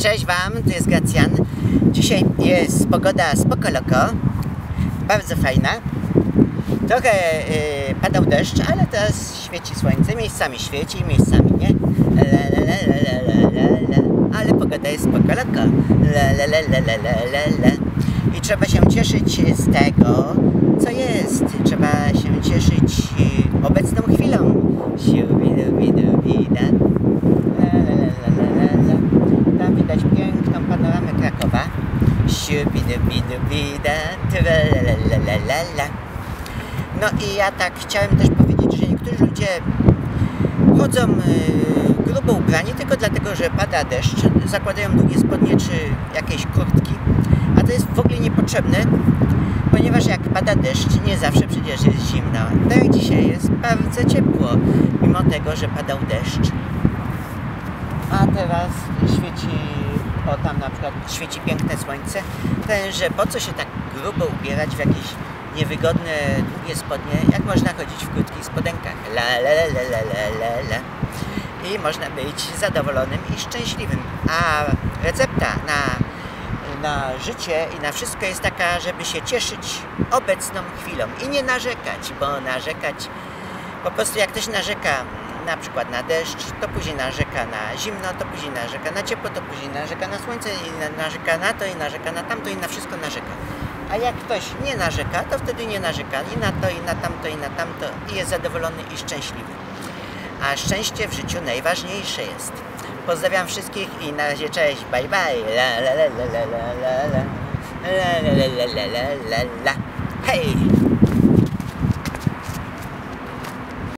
Cześć Wam, tu jest Gracjan. Dzisiaj jest pogoda spoko loko, bardzo fajna. Trochę padał deszcz, ale teraz świeci słońce, miejscami świeci, miejscami nie. Ale pogoda jest spoko loko. I trzeba się cieszyć z tego, co jest. Trzeba się cieszyć obecną chwilą. Tam widać piękną panoramę Krakowa. No i ja tak chciałem też powiedzieć, że niektórzy ludzie chodzą grubo ubrani tylko dlatego, że pada deszcz, zakładają długie spodnie czy jakieś kurtki, a to jest w ogóle niepotrzebne, ponieważ jak pada deszcz, nie zawsze przecież jest zimno. Tak jak dzisiaj jest bardzo ciepło, mimo tego, że padał deszcz. A teraz świeci, o tam na przykład świeci piękne słońce, że po co się tak grubo ubierać w jakieś niewygodne, długie spodnie, jak można chodzić w krótkich spodenkach. I można być zadowolonym i szczęśliwym. A recepta na życie i na wszystko jest taka, żeby się cieszyć obecną chwilą i nie narzekać, bo narzekać, po prostu jak ktoś narzeka na przykład na deszcz, to później narzeka na zimno, to później narzeka na ciepło, to później narzeka na słońce i narzeka na to i narzeka na tamto i na wszystko narzeka. A jak ktoś nie narzeka, to wtedy nie narzeka i na to, i na tamto, i na tamto i jest zadowolony i szczęśliwy. A szczęście w życiu najważniejsze jest. Pozdrawiam wszystkich i na razie cześć, bye bye. Hej!